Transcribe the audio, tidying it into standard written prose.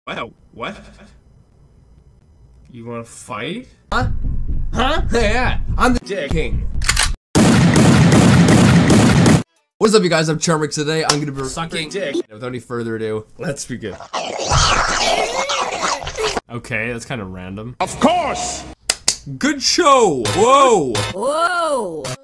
Wow, what? You wanna fight? Huh? Yeah, I'm the Dick King. What's up, you guys? I'm Charmix. Today I'm gonna be sucking dick. Without any further ado, let's begin. Okay, that's kind of random. Of course! Good show! Whoa! Whoa!